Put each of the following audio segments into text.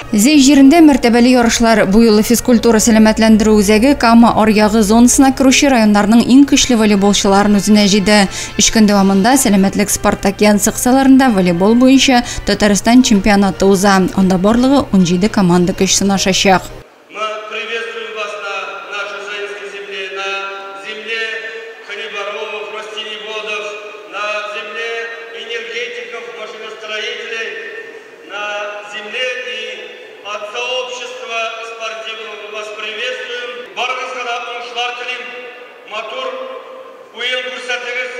Зей жерінде мәртәбәлі ярышлар бұйылы физкультура сәләмәтләндіру үзәге Кама аръягы зонасына кіруші районларның ең көчле волейболчыларын үзенә җыйды. 3 көн дәвамында сәләмәтлек Спартакиан секцияларында волейбол буенча Татарстан чемпионаты уза. Анда барлыгы 17 команда көч сынашачак. От сообщества спортивного вас приветствуем. Барыңызға да оңшылар тілейм. Матур ойын көрсетіңіз.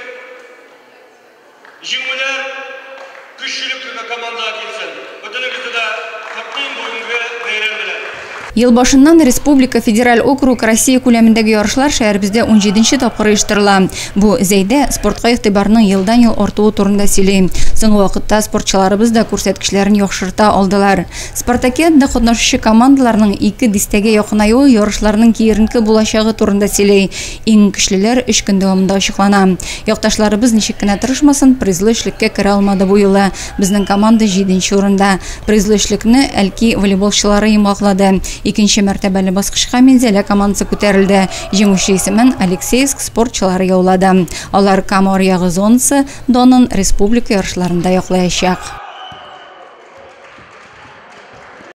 Жеңулер күшілік командаға келсін. Бүтініңізді да құттықтаймын бүгінгі бәйрәм белән. Ел башыннан Республика Федераль округ Россия күләмендәге ярышлар шәһәребездә 17нче тапкыр оештырыла. Бу зәйдә спортка игътибарның елдан-ел артуы турында сөйли. Соңгы вакытта спортчыларыбыз да күрсәткечләрен яхшырта алдылар. Спартакиадада катнашучы командаларның 2 дистәгә якынаюы ярышларның киеренке булачагы турында сөйли. Иң көчлеләр 3 көн дәвамында ачыклана. Якташларыбыз ничек кенә тырышмасын, призлы эшлеккә керә алмады бу елы. Безнең команда 7нче урында. Призлы эшлекне Әлки волейболчылары йомгаклады. 2нче мәртәбәле баскычка Мензәлә командасы күтәрелде. Җиңүче исемен Алексеевск спортчылары яулады. Алар Кама аръягы зонасы Донын республика ярышларында яклаячак.